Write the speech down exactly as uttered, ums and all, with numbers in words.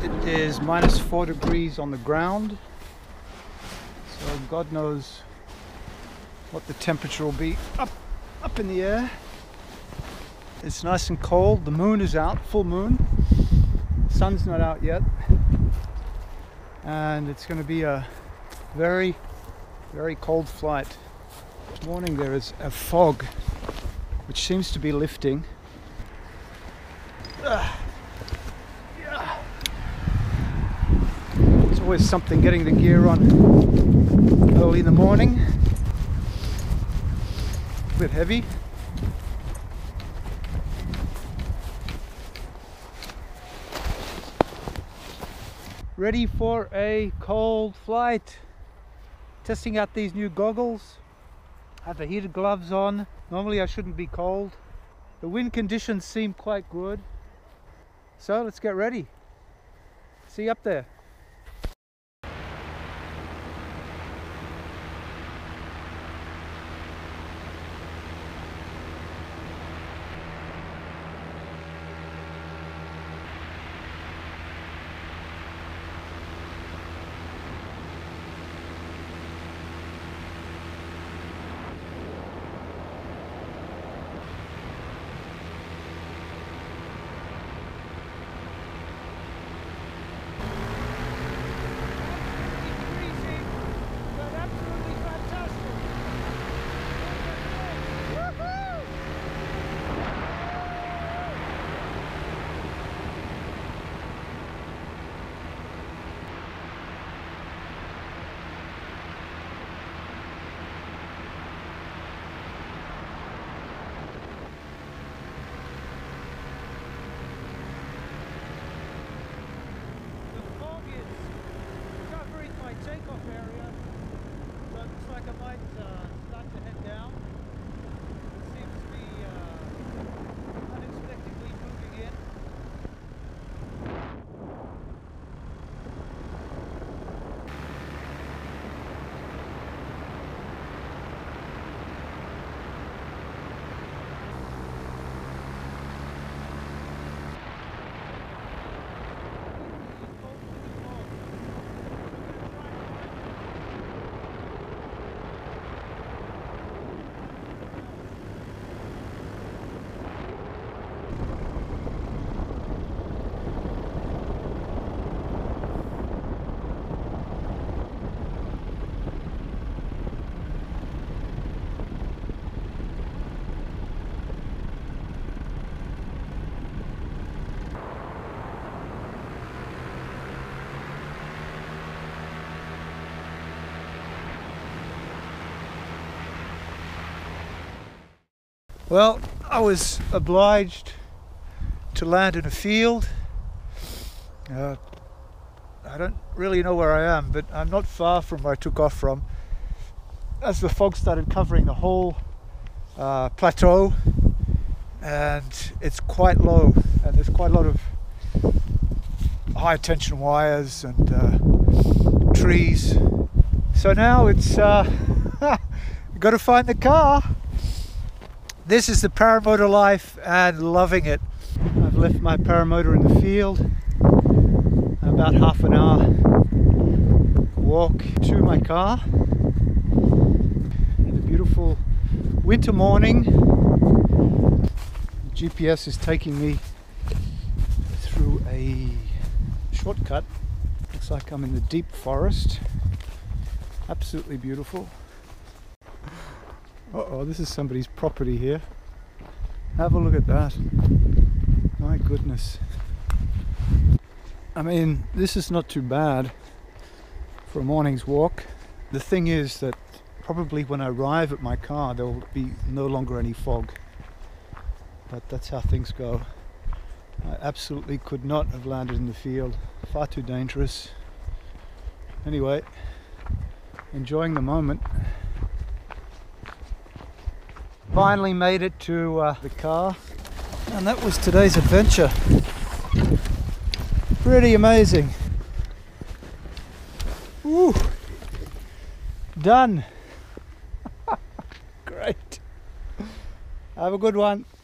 It is minus four degrees on the ground, so God knows what the temperature will be up, up in the air. It's nice and cold. The moon is out, full moon. Sun's not out yet, and it's going to be a very, very cold flight. This morning there is a fog which seems to be lifting. Uh, yeah. There's always something getting the gear on early in the morning. A bit heavy. Ready for a cold flight. Testing out these new goggles. I have the heated gloves on. Normally I shouldn't be cold. The wind conditions seem quite good. So let's get ready. See you up there. Takeoff area, so it looks like I might uh, start to head down. It seems to be uh, unexpectedly moving in. Well, I was obliged to land in a field. Uh, I don't really know where I am, but I'm not far from where I took off from. As the fog started covering the whole uh, plateau, and it's quite low, and there's quite a lot of high tension wires and uh, trees. So now it's uh, we've got to find the car. This is the paramotor life and loving it. I've left my paramotor in the field. About half an hour walk to my car. In a beautiful winter morning. The G P S is taking me through a shortcut. Looks like I'm in the deep forest. Absolutely beautiful. Uh-oh, this is somebody's property here. Have a look at that. My goodness. I mean, this is not too bad for a morning's walk. The thing is that probably when I arrive at my car there will be no longer any fog. But that's how things go. I absolutely could not have landed in the field. Far too dangerous. Anyway, enjoying the moment. Finally made it to uh, the car, and that was today's adventure. Pretty amazing. Woo! Done. Great. Have a good one.